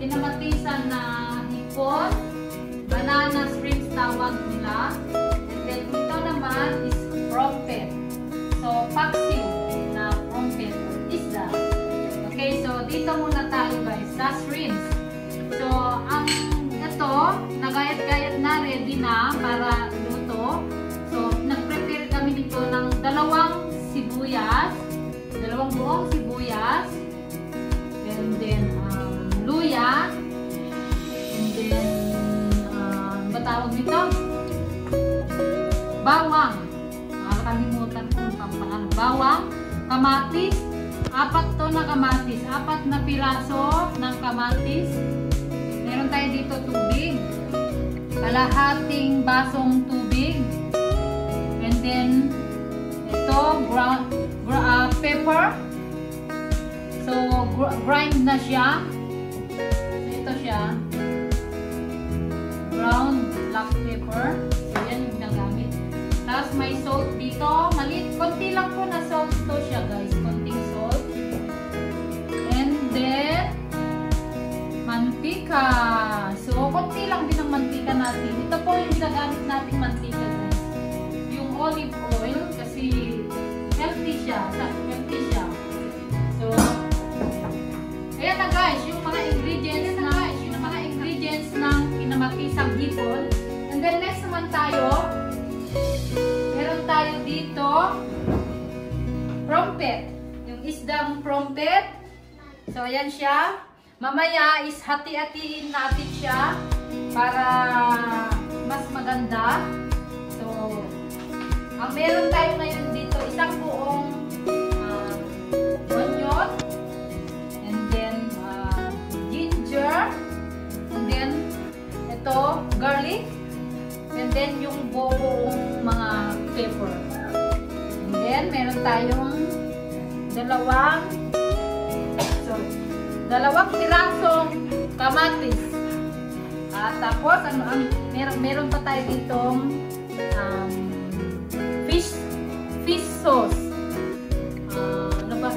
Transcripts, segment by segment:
kinamatisan na hipon, banana shrimps tawag nila. And then ito naman is crumpet. So, paksiw na crumpet isda. Okay, so dito muna tayo guys sa shrimps. So, ang ito, nagayat-gayat na, ready na para luto. So, nag-prepare kami dito ng dalawang buong sibuyas, and then luya, and then ba tawag nito? Bawang. Nakalimutan ko ang pangalan. Bawang, kamatis, 4 to na kamatis, 4 na piraso ng kamatis. Meron tayo dito tubig, kalahating basong tubig, and then ito pepper. So grind na siya. So ito siya, ground black pepper. So yan yung ginagamit. Tapos may salt dito, maliit, konti lang po na salt to siya guys, konting salt. And then mantika. So konti lang din ang mantika natin. Ito po yung ginagamit nating mantika guys, yung olive oil, kasi healthy siya, so ayan na guys yung mga ingredients ng kinamatisang hipon. And then next naman tayo, meron tayo dito crumpet, yung isdang crumpet. So ayan siya, mamaya is hati-hatiin natin siya para mas maganda. So ang meron tayo ngayon dito, isang buong onion, and then ginger, and then ito garlic, and then yung buong mga pepper. And then meron tayong dalawang pirasong kamatis. At tapos meron pa tayo ditong fish sauce. Ano ba?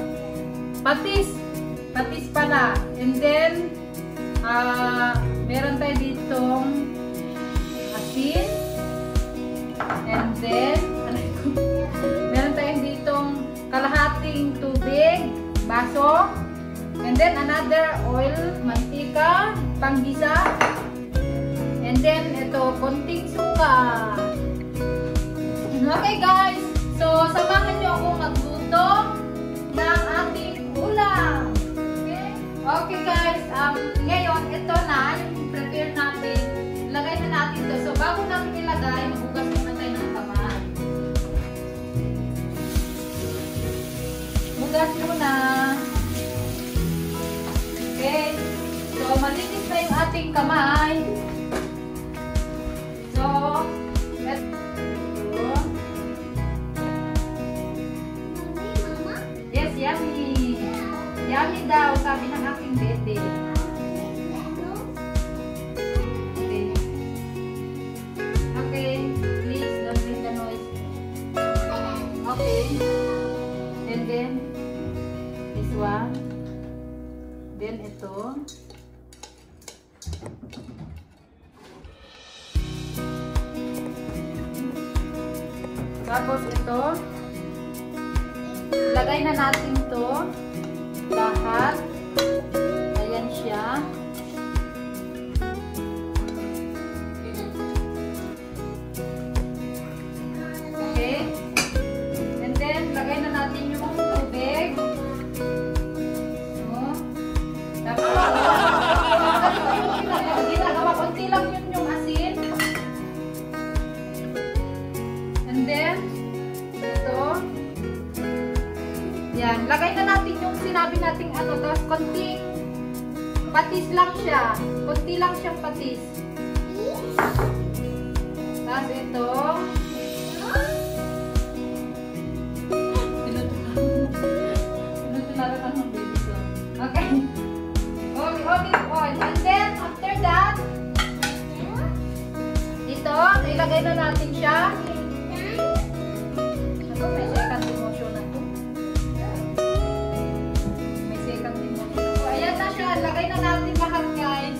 Patis pala. And then meron tayo ditong asin. And then meron tayo ditong kalahating tubig, baso. And then another oil, mantika, panggisa. And then ito, konting suka. Okay guys, so samahan niyo ako magluto ng ating ulam. Okay guys, ngayon ito na yung prepare natin. Ilagay na natin ito. So bago namin ilagay, maghugas muna tayo ng kamay. Hugas muna. Okay, so malinis na yung ating kamay. So yummy. Yummy daw, sabi ng aking bebe. Okay. Okay, please don't make the noise. Okay. And then, this one. Then ito. Tapos ito. Lagay na natin to lahat. Ayan siya. Okay. And then, lagay na natin yung tubig. So, tapos, ginagawa, konti lang yun yung asin. And then, ito. Yan, lagay na natin yung sinabi nating ano, tapos konting patis lang siya. Konti lang siyang patis. Tapos ito. Tinutunaran ng baby ko. Okay. Olive oil. And then, after that, ito, ilagay na natin siya. Ako, may second emotion na ito. Lagay na natin lahat guys.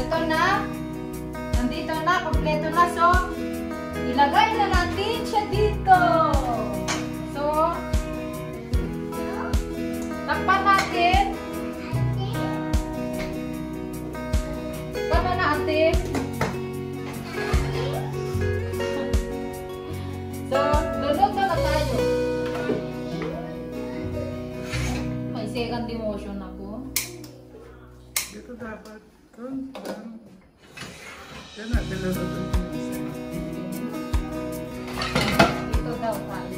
ito na. Nandito na, kompleto na. So, ilagay na natin siya dito. So, takpan natin. Takpan na natin. So, luluto na tayo. May second demotion ako. Dito dapat. Yan na, luluto na. Dito daw tayo.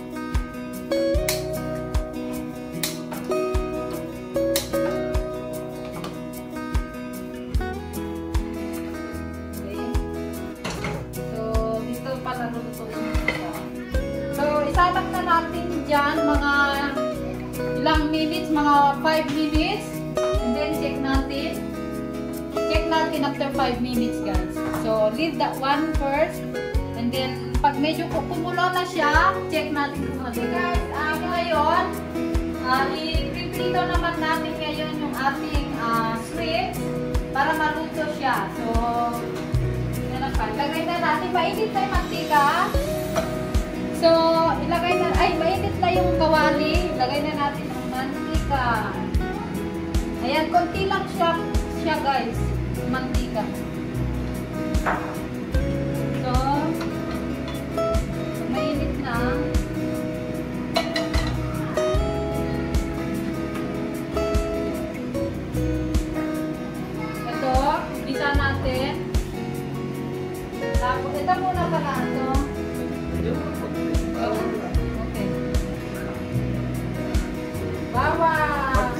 Itatap na natin dyan mga ilang minutes, mga 5 minutes. And then check natin. Check natin after 5 minutes, guys. So, leave that one first. And then, pag medyo kumulo na siya, check natin kung ano. Guys, ngayon, i-prepare naman natin ngayon yung ating shrimp para maluto siya. So, yan na pa. Lagay na natin. Mainit na yung mantika. So, ilagay na, mainit na yung kawali. Ilagay na natin ang mantika. Ayan, konti lang siya guys. Mantika. So, mainit na. Ito, bisa natin. Tapos, ito muna pala ito. Okay. Bawang.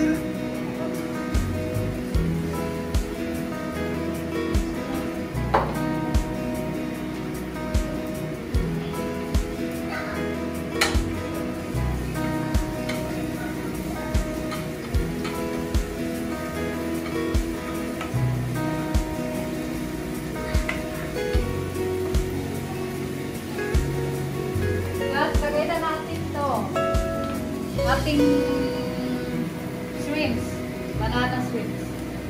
Lagay na natin to. Ating shrimps. Banana shrimps.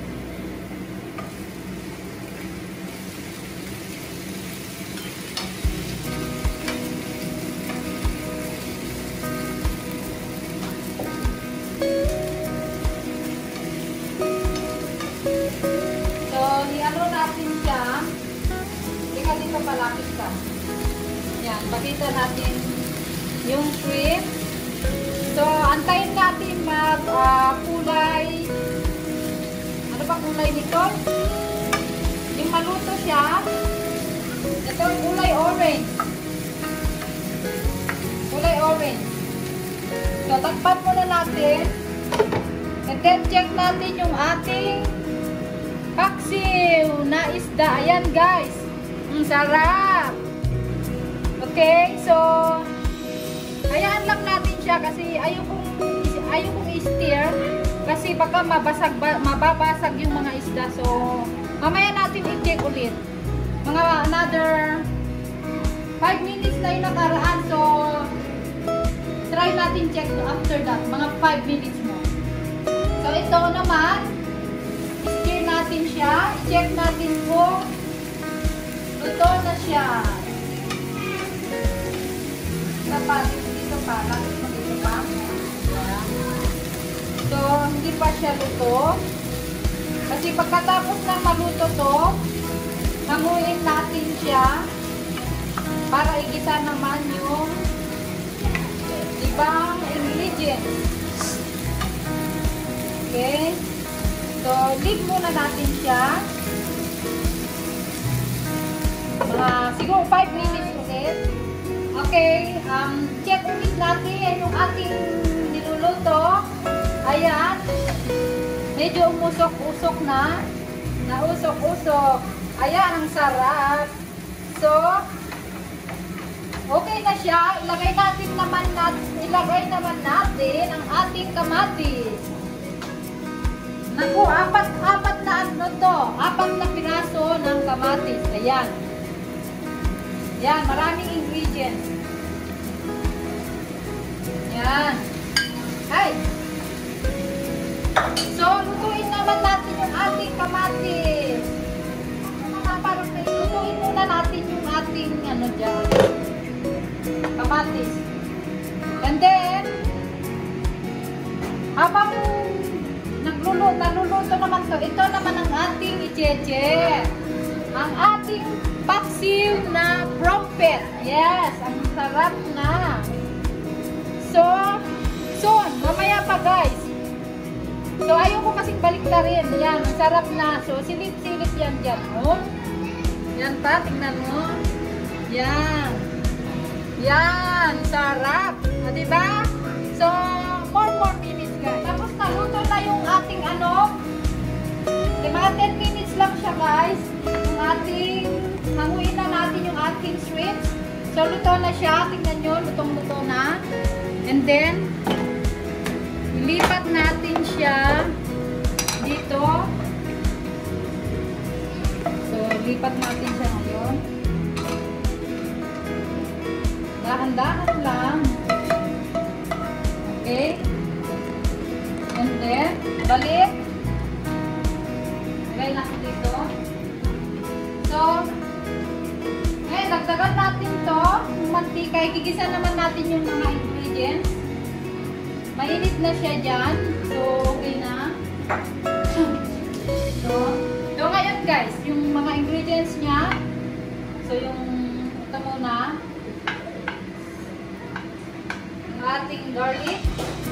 So, i-ano natin siya. Ika dito palapit ka. Yan, pakita natin yung shrimp. So, antayin natin kulay. Ano ba kulay nito? Yung maluto siya. Ito yung kulay orange. Kulay orange. So, takpan muna natin. And then, check natin yung ating paksiw na isda. Ayan, guys. Ang sarap. Okay, so hayaan lang natin siya kasi ayaw kong i-stir kasi baka mababasag yung mga isda. So, mamaya natin i-check ulit. Mga another 5 minutes na yung nakaraan. So, try natin check after that. Mga 5 minutes mo. So, ito naman, i-stir natin siya. I-check natin kung luto na siya. Dito pa. Lapit mo dito pa. So, hindi pa siya luto. Kasi pagkatapos na maluto to, hanguin natin siya para igisa naman yung ibang ingredients. Okay? So, leave muna natin siya. Siguro 5 minutes ulit. Okay, check ulit natin yung ating niluluto. Ayan. Medyo umusok-usok na. Nausok-usok. Ayan, ang sarap. So, okay na siya. Ilagay naman natin ang ating kamatis. Naku, apat na ano to. 4 na piraso ng kamatis. Ayan. Yan, maraming ingredients. Yan. Ay! So, lutuin naman natin yung ating kamatis. ating ano dyan, kamatis. And then, habang naluluto naman to, ito naman ang ating icheche. Ang ating paksiw na crumpet. Yes, ang sarap na. So, soon, mamaya pa guys. So, ayoko kasing balik na rin. Yan, ang sarap na. So, silip-silip yan dyan. Oh. Yan pa, tingnan mo. Yan. Yan, sarap. Diba? So, more minutes guys. Tapos naluto na yung ating ano. Mga 10 minutes lang siya guys. Yung ating, hanguin na natin yung ating sweets. So, luto na siya. Tingnan nyo, lutong-luto na. And then, ilipat natin siya dito. So, lipat natin siya ngayon. Dahan-dahan lang. Okay. And then, balik. Lagay natin dito. So, ngayon, dagdagan natin to. Yung mantika, igigisa naman natin yung mga ingredients. Mainit na siya dyan. So, okay na. So ngayon guys, yung mga ingredients niya. So, yung ito muna. Yung ating garlic.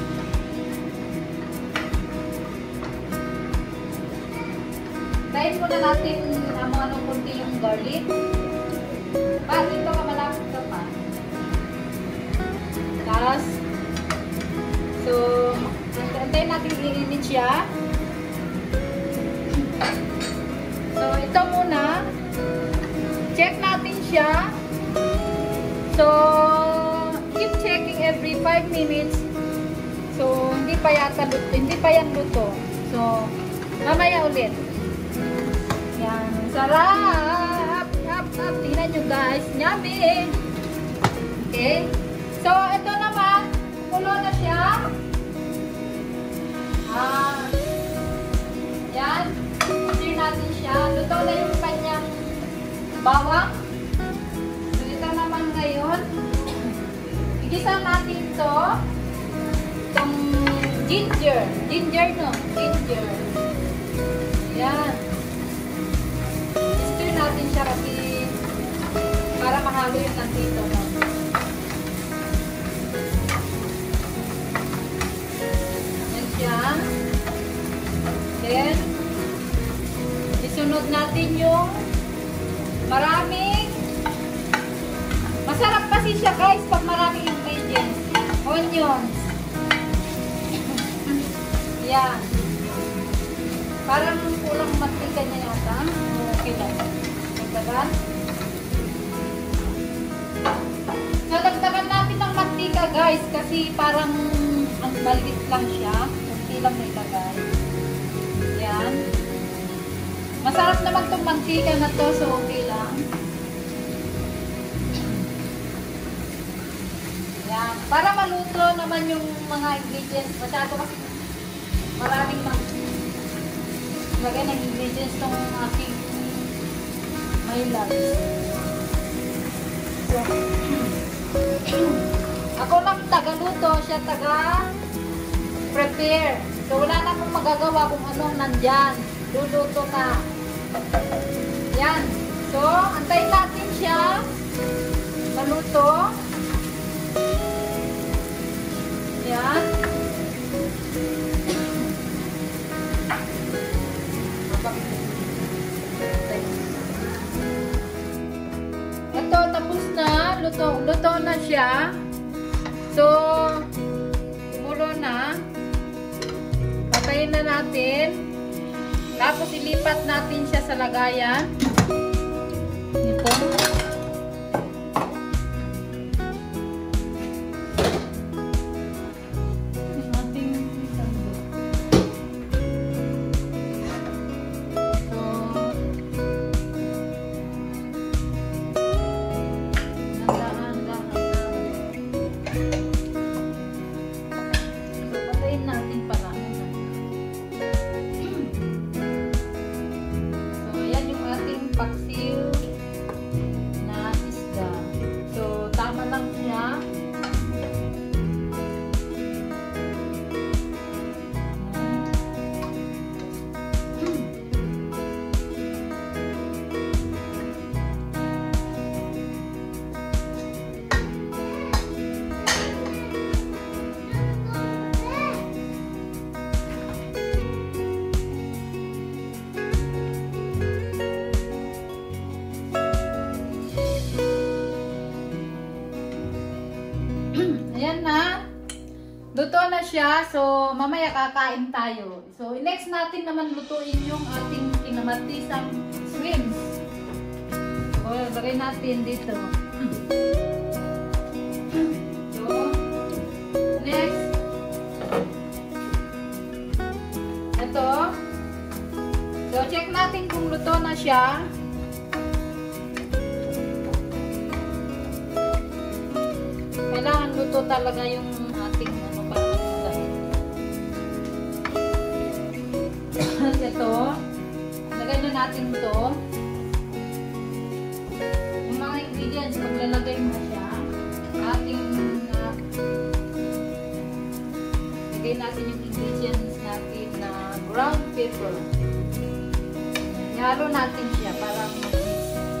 Dahil muna natin ano kunti yung garlic. Dito ka malapit ka pa. Tapos, so, antayin natin iinit siya. So, ito muna. Check natin siya. So, keep checking every 5 minutes. So, hindi pa yan luto. So, mamaya ulit. Yan. Sarap! Tingnan nyo guys. Yummy! Okay. So, ito naman. Kulo na siya. Yan. Stir natin siya. Luto na yung kanyang bawang. So, ito naman ngayon. Igisa natin ito. Itong ginger. Ginger. Yan. Stir natin siya kasi para mahalo yung nandito. No? Yan siya. Then, isunod natin yung masarap kasi siya guys pag maraming ingredients. Onions. Yan. Parang kulang mantika niya yata. Okay lang. Dagdagan. So, dagdagan natin ng mantika guys kasi parang ang maliit lang siya. Okay lang nila guys. Yan. Masarap naman itong mantika na to, so okay lang. Yan. Para maluto naman yung mga ingredients. Masyado kasi maraming lagay ng ingredients ng aking my loves. So, ako lang taga-luto, siya taga-prepare. So, wala na akong magagawa kung anong nandyan. Luluto na. Yan. So, antayin natin siya maluto. Yan. Ito, tapos na. Luto na siya. So, kumulo na. Patayin na natin. Tapos, ilipat natin siya sa lagayan. Ito. na siya. So, mamaya kakain tayo. So, next natin naman lutuin yung ating kinamatisang shrimps. So, lagay natin dito. So, next. Ito. So, check natin kung luto na siya. Kailangan luto talaga yung ating ano para magdahil. Ito, lagay na natin to. Yung mga ingredients, maglalagay mo siya. Ating lagay natin yung ingredients natin na ground pepper. Ihalo natin siya para mag-mix.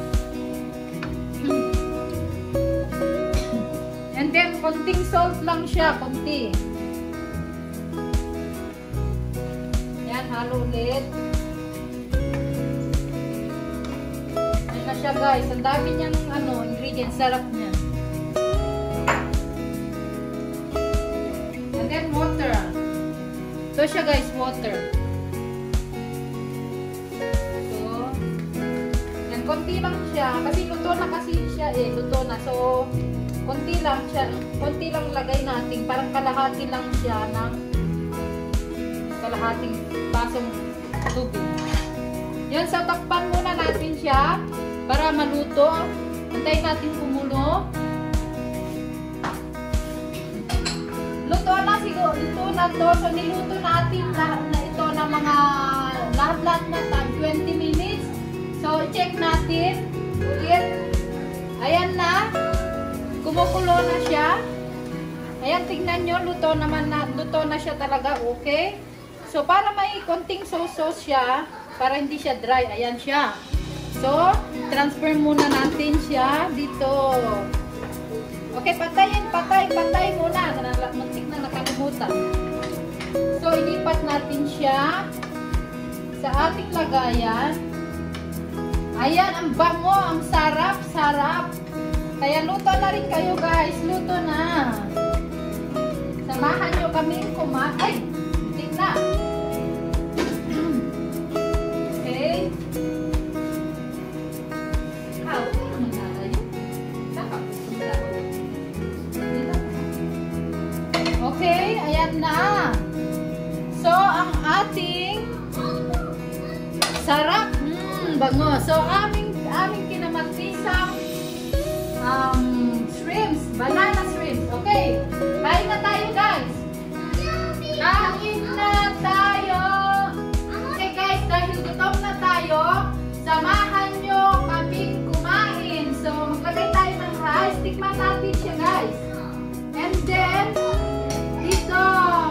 And then, konting salt lang siya, konti. Yan, halo ulit. Yan na siya guys. Ang dami niyang ingredients. Sarap niya. And then, water. So siya guys, water. So, yan, konti lang siya. Kasi luto na kasi siya eh. Luto na. So, konti lang siya, konti lang lagay natin, parang kalahati lang siya ng kalahating basong tubig. Yan, so takpan muna natin siya para maluto. Antayin natin kumulo. Luto na siguro, luto na to. So niluto natin lahat na ito na mga lahat-lahat na 20 minutes. So check natin ulit. Ayan na. Kumukulo na siya. Ayan, tingnan nyo, luto na siya talaga, okay? So, para may konting sauce siya, para hindi siya dry, ayan siya. So, transfer muna natin siya dito. Okay, patay muna. Muntik na nakalimutan. So, ilipat natin siya sa ating lagayan. Ayan, ang bango, ang sarap. Kaya luto na rin kayo guys. Luto na. Samahan nyo kaming kumain. Ay! Muntik na. Okay. Okay, ayan na. So, ang ating sarap. Bango. So, aming kinamatisang shrimps, banana shrimps. Okay, kain na tayo guys. Kain na tayo. Okay guys, dahil gutom na tayo, samahan nyo kaming kumain. So, maglagay tayo ng rice. Tikman natin siya guys. And then, dito.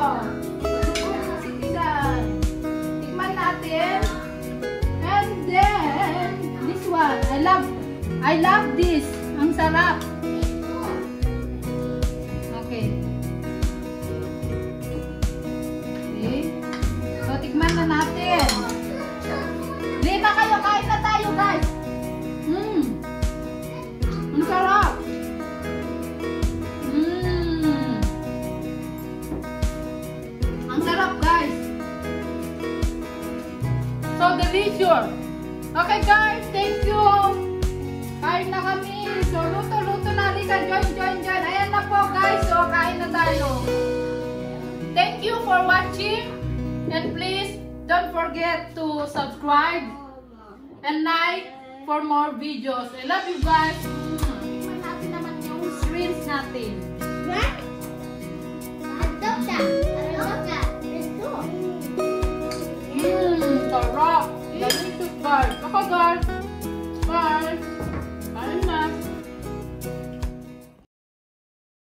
Tikman natin. And then, this one. I love this. Ang sarap. Okay. Okay. So, tikman na natin. Lima kayo. Kain na tayo, guys. Ang sarap. Ang sarap, guys. So delicious. Okay, guys. Thank you. Kain na kami. So, luto na rin. Join. Ayan na po, guys. So, kain na tayo. Thank you for watching. And please, don't forget to subscribe and like for more videos. I love you guys. Tingnan natin naman yung shrimps natin. What? Sarap. Delicious, guys. Okay, guys.